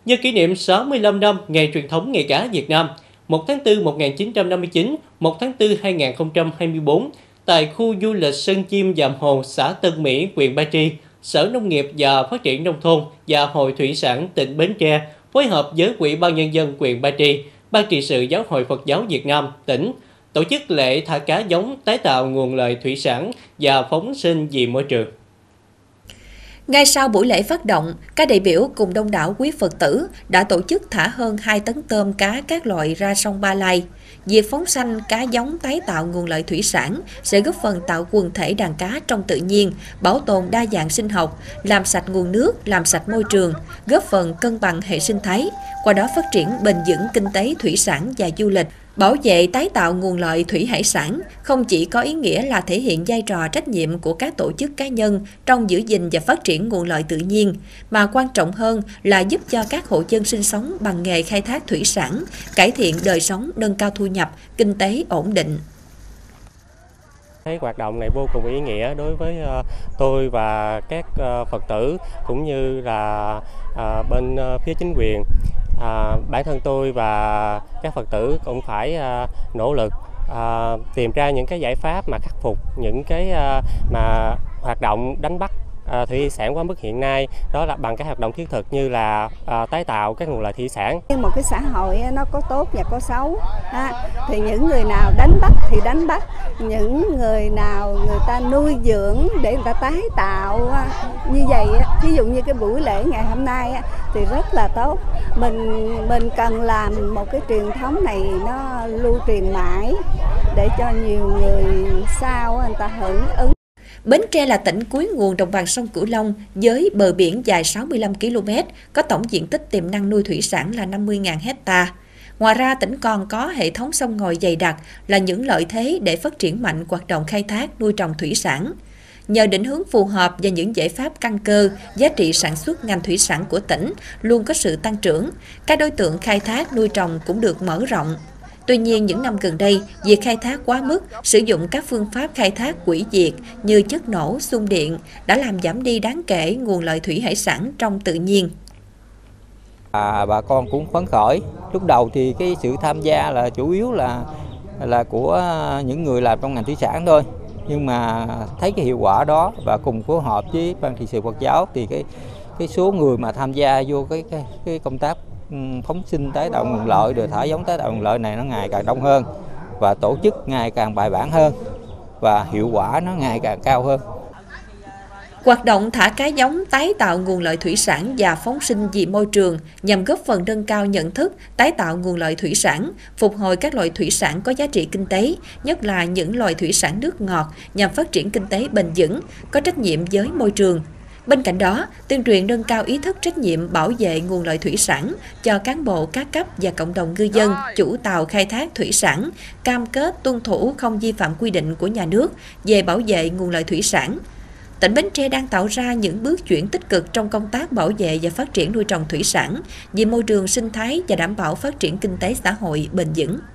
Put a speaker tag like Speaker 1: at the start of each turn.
Speaker 1: Nhân kỷ niệm 65 năm Ngày truyền thống nghề cá Việt Nam, 1 tháng 4 1959, 1 tháng 4 2024, tại khu du lịch Sơn Chim Dạm Hồ, xã Tân Mỹ, huyện Ba Tri, Sở Nông nghiệp và Phát triển Nông thôn và Hội Thủy sản tỉnh Bến Tre phối hợp với Ủy ban Nhân dân huyện Ba Tri, Ban trị sự Giáo hội Phật giáo Việt Nam tỉnh tổ chức lễ thả cá giống, tái tạo nguồn lợi thủy sản và phóng sinh vì môi trường.
Speaker 2: Ngay sau buổi lễ phát động, các đại biểu cùng đông đảo quý Phật tử đã tổ chức thả hơn 2 tấn tôm cá các loại ra sông Ba Lai. Việc phóng sanh cá giống tái tạo nguồn lợi thủy sản sẽ góp phần tạo quần thể đàn cá trong tự nhiên, bảo tồn đa dạng sinh học, làm sạch nguồn nước, làm sạch môi trường, góp phần cân bằng hệ sinh thái, qua đó phát triển bền vững kinh tế thủy sản và du lịch. Bảo vệ tái tạo nguồn lợi thủy hải sản không chỉ có ý nghĩa là thể hiện vai trò trách nhiệm của các tổ chức cá nhân trong giữ gìn và phát triển nguồn lợi tự nhiên, mà quan trọng hơn là giúp cho các hộ dân sinh sống bằng nghề khai thác thủy sản, cải thiện đời sống, nâng cao thu nhập, kinh tế ổn định.
Speaker 3: Thấy hoạt động này vô cùng ý nghĩa đối với tôi và các Phật tử cũng như là bên phía chính quyền. Bản thân tôi và các Phật tử cũng phải nỗ lực tìm ra những cái giải pháp mà khắc phục những cái mà hoạt động đánh bắt thủy sản quá mức hiện nay, đó là bằng các hoạt động thiết thực như là tái tạo các nguồn lợi thủy sản.
Speaker 4: Một cái xã hội nó có tốt và có xấu, thì những người nào đánh bắt thì đánh bắt, những người nào người ta nuôi dưỡng để người ta tái tạo như vậy, ví dụ như cái buổi lễ ngày hôm nay thì rất là tốt. Mình cần làm một cái truyền thống này nó lưu truyền mãi để cho nhiều người sau người ta hưởng ứng.
Speaker 2: Bến Tre là tỉnh cuối nguồn đồng bằng sông Cửu Long với bờ biển dài 65 km, có tổng diện tích tiềm năng nuôi thủy sản là 50.000 hectare. Ngoài ra, tỉnh còn có hệ thống sông ngòi dày đặc là những lợi thế để phát triển mạnh hoạt động khai thác nuôi trồng thủy sản. Nhờ định hướng phù hợp và những giải pháp căn cơ, giá trị sản xuất ngành thủy sản của tỉnh luôn có sự tăng trưởng. Các đối tượng khai thác nuôi trồng cũng được mở rộng. Tuy nhiên, những năm gần đây, việc khai thác quá mức, sử dụng các phương pháp khai thác hủy diệt như chất nổ, xung điện đã làm giảm đi đáng kể nguồn lợi thủy hải sản trong tự nhiên.
Speaker 5: Bà con cũng phấn khởi. Lúc đầu thì cái sự tham gia là chủ yếu là của những người làm trong ngành thủy sản thôi. Nhưng mà thấy cái hiệu quả đó và cùng phối hợp với Ban trị sự Phật giáo thì cái số người mà tham gia vô cái công tác phóng sinh tái tạo nguồn lợi rồi thả giống tái tạo nguồn lợi này nó ngày càng đông hơn và tổ chức ngày càng bài bản hơn và hiệu quả nó ngày càng cao hơn.
Speaker 2: Hoạt động thả cá giống tái tạo nguồn lợi thủy sản và phóng sinh vì môi trường nhằm góp phần nâng cao nhận thức, tái tạo nguồn lợi thủy sản, phục hồi các loại thủy sản có giá trị kinh tế, nhất là những loài thủy sản nước ngọt nhằm phát triển kinh tế bền vững, có trách nhiệm với môi trường. Bên cạnh đó, tuyên truyền nâng cao ý thức trách nhiệm bảo vệ nguồn lợi thủy sản cho cán bộ các cấp và cộng đồng ngư dân, chủ tàu khai thác thủy sản, cam kết tuân thủ không vi phạm quy định của nhà nước về bảo vệ nguồn lợi thủy sản. Tỉnh Bến Tre đang tạo ra những bước chuyển tích cực trong công tác bảo vệ và phát triển nuôi trồng thủy sản vì môi trường sinh thái và đảm bảo phát triển kinh tế xã hội bền vững.